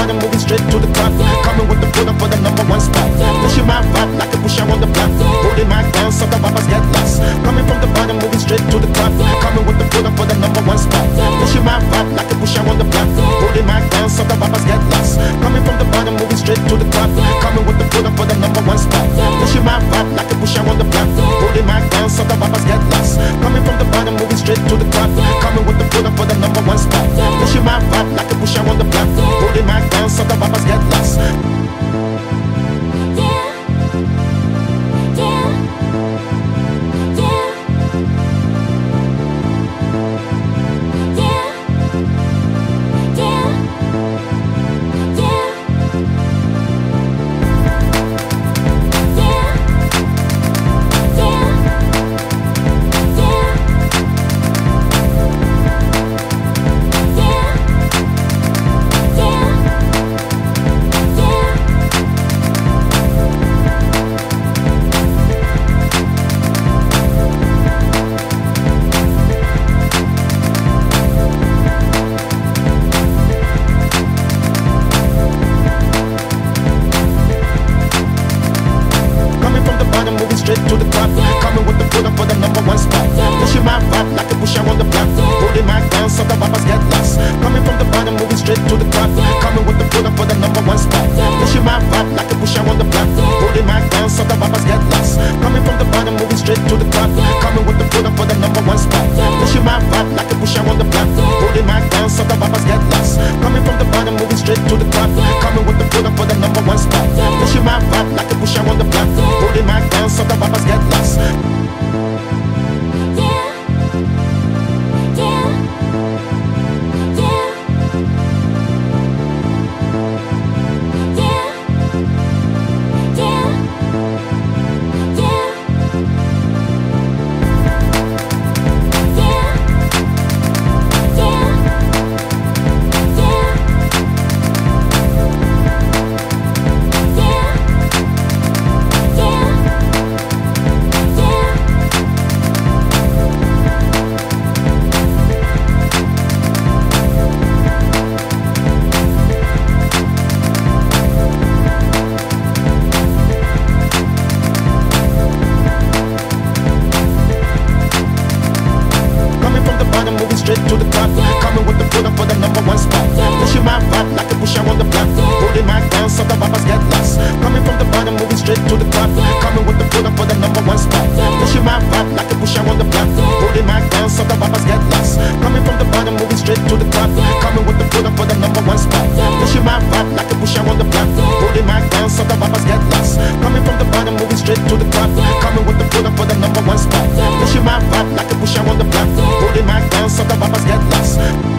bottom, moving straight to the top. Coming with the foot up for the #1 spot. Pushing my vibe like a pusher on the block. Holding my down so the boppers get lost. Coming from the bottom, moving straight to the top. Coming with the foot up for the #1 spot. Pushing my vibe like a pusher on the block. Holding my down so the boppers get lost. Coming from the bottom, moving straight to the top. Coming with the foot up for the #1 spot. Pushing my vibe like a pusher on the block. Holding my down so the boppers get lost. Coming from the bottom, moving straight to the top. Coming with the foot up for the #1 spot. Pushing my vibe like a pusher on the block. Holding my down so the boppers get lost. Straight to the top, coming with the foot up for the #1 spot. Pushing my vibe like a pusher on the block. Holding my down so the boppers get lost. Coming from the bottom, moving straight to the top. Coming with the foot up for the #1 spot. Pushing my vibe like a pusher on the block. Holding my down so the boppers get lost. Coming from the bottom, moving straight to the top. Coming with the foot up for the #1 spot. Pushing my vibe like a pusher on the block. Holding my down so the boppers get lost. Coming from the bottom, moving straight to the top. Coming with the foot up for the #1 spot. Pushing my vibe like a pusher on the block. Holding my down so the boppers get lost. Moving straight to the top, coming with the foot up for the #1 spot. Pushing my vibe like a pusher on the block. Holding my down so the boppers get lost. Coming from the bottom, moving straight to the top. Coming with the foot up for the #1 spot. Pushing my vibe like a pusher on the block. Holding my down so the boppers get lost. Coming from the bottom, moving straight to the top. Coming with the foot up for the #1 spot. Pushing my vibe like a pusher on the block. Holding my down so the boppers get lost. Coming from the bottom, moving straight to the top. Coming with the foot up for the #1 spot. Pushing my vibe like a pusher on the block. Holding my down so the boppers get lost.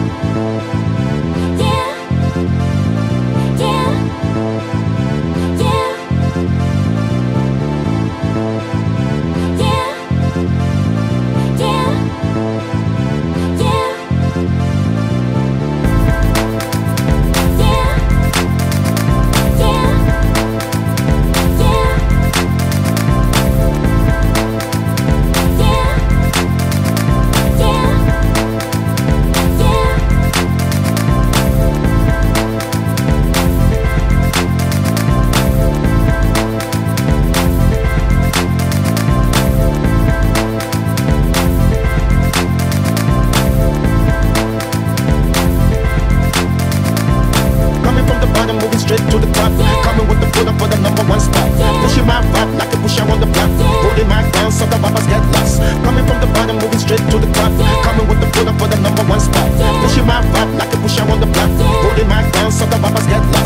Moving straight to the top, coming with the foot up for the #1 spot. Pushing my vibe like a pusher on the block. Holding my down so the boppers get lost. Coming from the bottom, moving straight to the top. Coming with the foot up for the #1 spot. Pushing my vibe like a pusher on the block. Holding my down so the boppers get lost.